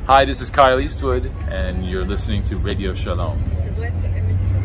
Hi, this is Kyle Eastwood, and you're listening to Radio Shalom.